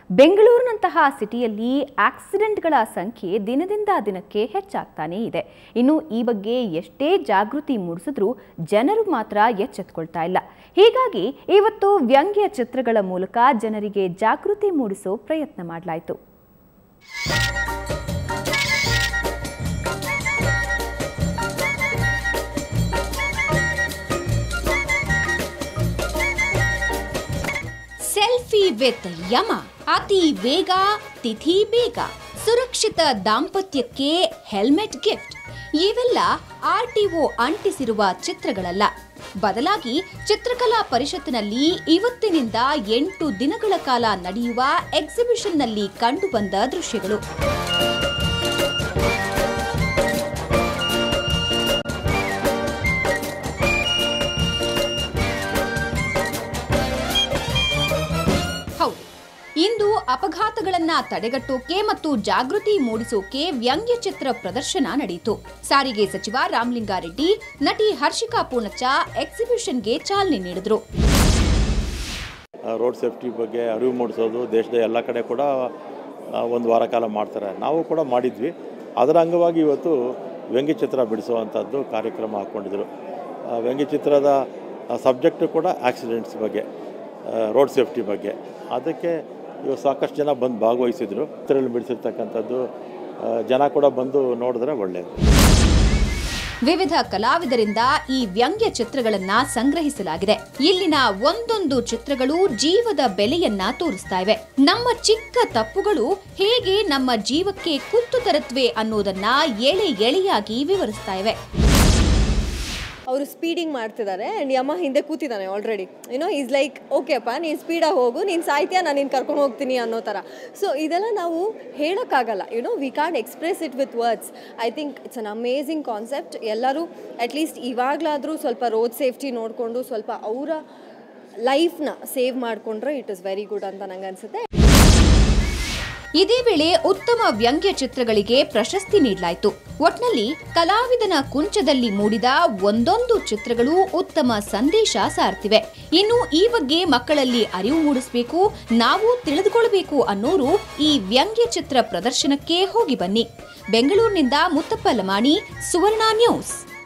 ಬೆಂಗಳೂರಿನಂತಹ ಸಿಟಿಯಲ್ಲಿ ಆಕ್ಸಿಡೆಂಟ್ಗಳ ಸಂಖ್ಯೆ ದಿನದಿಂದ ದಿನಕ್ಕೆ ಹೆಚ್ಚಾಗ್ತಾನೇ ಇದೆ. ಇನ್ನು ಈ ಬಗ್ಗೆ ಎಷ್ಟೇ ಜಾಗೃತಿ ಮೂಡಿಸಿದ್ರೂ ಜನರು ಮಾತ್ರ ಎಚ್ಚೆತ್ತುಕೊಳ್ತಾ ಇಲ್ಲ. ಹೀಗಾಗಿ ಇವತ್ತು ವ್ಯಂಗ್ಯ ಚಿತ್ರಗಳ ಮೂಲಕ ಜನರಿಗೆ ಜಾಗೃತಿ ಮೂಡಿಸೋ ಪ್ರಯತ್ನ ಮಾಡಲಾಯಿತು. ಸೆಲ್ಫಿ ವಿತ್ ಯಮ, ಅತಿ ವೇಗ ತಿಥಿ ಬೇಗ, ಸುರಕ್ಷಿತ ದಾಂಪತ್ಯಕ್ಕೆ ಹೆಲ್ಮೆಟ್ ಗಿಫ್ಟ್ ಇವೆಲ್ಲ ಆರ್ಟಿಒ ಅಂಟಿಸಿರುವ ಚಿತ್ರಗಳಲ್ಲ. ಬದಲಾಗಿ ಚಿತ್ರಕಲಾ ಪರಿಷತ್ತಿನಲ್ಲಿ ಇವತ್ತಿನಿಂದ 8 ದಿನಗಳ ಕಾಲ ನಡೆಯುವ ಎಕ್ಸಿಬಿಷನ್ನಲ್ಲಿ ಕಂಡುಬಂದ ದೃಶ್ಯಗಳು. ಇಂದು ಅಪಘಾತಗಳನ್ನ ತಡೆಗಟ್ಟೋಕೆ ಮತ್ತು ಜಾಗೃತಿ ಮೂಡಿಸೋಕೆ ವ್ಯಂಗ್ಯ ಚಿತ್ರ ಪ್ರದರ್ಶನ ನಡೆಯಿತು. ಸಾರಿಗೆ ಸಚಿವ ರಾಮಲಿಂಗಾರೆಡ್ಡಿ, ನಟಿ ಹರ್ಷಿಕಾ ಪೂಣಚ್ಚ ಎಕ್ಸಿಬಿಷನ್ಗೆ ಚಾಲನೆ ನೀಡಿದರು. ರೋಡ್ ಸೇಫ್ಟಿ ಬಗ್ಗೆ ಅರಿವು ಮೂಡಿಸೋದು ದೇಶದ ಎಲ್ಲ ಕಡೆ ಕೂಡ ಒಂದು ವಾರ ಕಾಲ ಮಾಡ್ತಾರೆ. ನಾವು ಕೂಡ ಮಾಡಿದ್ವಿ. ಅದರ ಅಂಗವಾಗಿ ಇವತ್ತು ವ್ಯಂಗ್ಯ ಚಿತ್ರ ಬಿಡಿಸುವಂಥದ್ದು ಕಾರ್ಯಕ್ರಮ ಹಾಕ್ಕೊಂಡಿದ್ರು. ವ್ಯಂಗ್ಯ ಚಿತ್ರದ ಸಬ್ಜೆಕ್ಟು ಕೂಡ ಆಕ್ಸಿಡೆಂಟ್ಸ್ ಬಗ್ಗೆ, ರೋಡ್ ಸೇಫ್ಟಿ ಬಗ್ಗೆ. ಅದಕ್ಕೆ ಇವಾಗ ಸಾಕಷ್ಟು ಜನ ಬಂದು ಭಾಗವಹಿಸಿದ್ರು. ಚಿತ್ರದಲ್ಲಿ ಬಿಡಿಸಿರ್ತಕ್ಕಂಥದ್ದು ಜನ ಕೂಡ ಬಂದು ನೋಡಿದ್ರೆ ಒಳ್ಳೆಯದು. ವಿವಿಧ ಕಲಾವಿದರಿಂದ ಈ ವ್ಯಂಗ್ಯ ಚಿತ್ರಗಳನ್ನ ಸಂಗ್ರಹಿಸಲಾಗಿದೆ. ಇಲ್ಲಿನ ಒಂದೊಂದು ಚಿತ್ರಗಳು ಜೀವದ ಬೆಲೆಯನ್ನ ತೋರಿಸ್ತಾ ಇವೆ. ನಮ್ಮ ಚಿಕ್ಕ ತಪ್ಪುಗಳು ಹೇಗೆ ನಮ್ಮ ಜೀವಕ್ಕೆ ಕುತ್ತು ತರುತ್ತವೆ ಅನ್ನೋದನ್ನ ಎಳೆ ಎಳೆಯಾಗಿ ವಿವರಿಸ್ತಾ ಇವೆ. ಅವರು ಸ್ಪೀಡಿಂಗ್ ಮಾಡ್ತಿದ್ದಾರೆ ಆ್ಯಂಡ್ ಯಮ ಹಿಂದೆ ಕೂತಿದ್ದಾನೆ ಆಲ್ರೆಡಿ. ಈಸ್ ಲೈಕ್ ಓಕೆ ಅಪ್ಪ, ನೀನು ಸ್ಪೀಡಾಗಿ ಹೋಗು, ನೀನು ಸಾಯ್ತೀಯ, ನಾನು ನಿನ್ನ ಕರ್ಕೊಂಡು ಹೋಗ್ತೀನಿ ಅನ್ನೋ ಥರ. ಸೊ ಇದೆಲ್ಲ ನಾವು ಹೇಳೋಕ್ಕಾಗಲ್ಲ. We can't express it with words. I think it's an amazing concept. ಎಲ್ಲರೂ ಅಟ್ಲೀಸ್ಟ್ ಇವಾಗಲಾದರೂ ಸ್ವಲ್ಪ ರೋಡ್ ಸೇಫ್ಟಿ ನೋಡಿಕೊಂಡು ಸ್ವಲ್ಪ ಅವರ ಲೈಫ್ನ ಸೇವ್ ಮಾಡಿಕೊಂಡ್ರೆ ಇಟ್ ಇಸ್ ವೆರಿ ಗುಡ್ ಅಂತ ನಂಗೆ ಅನಿಸುತ್ತೆ. ಇದೇ ವೇಳೆ ಉತ್ತಮ ವ್ಯಂಗ್ಯ ಚಿತ್ರಗಳಿಗೆ ಪ್ರಶಸ್ತಿ ನೀಡಲಾಯಿತು. ಒಟ್ನಲ್ಲಿ ಕಲಾವಿದನ ಕುಂಚದಲ್ಲಿ ಮೂಡಿದ ಒಂದೊಂದು ಚಿತ್ರಗಳು ಉತ್ತಮ ಸಂದೇಶ ಸಾರ್ತಿವೆ. ಇನ್ನು ಈ ಬಗ್ಗೆ ಮಕ್ಕಳಲ್ಲಿ ಅರಿವು ಮೂಡಿಸಬೇಕು, ನಾವು ತಿಳಿದುಕೊಳ್ಳಬೇಕು ಅನ್ನೋರು ಈ ವ್ಯಂಗ್ಯ ಚಿತ್ರ ಪ್ರದರ್ಶನಕ್ಕೆ ಹೋಗಿ ಬನ್ನಿ. ಬೆಂಗಳೂರಿನಿಂದ ಮುತ್ತಪ್ಪ ಲಮಾಣಿ, ಸುವರ್ಣ ನ್ಯೂಸ್.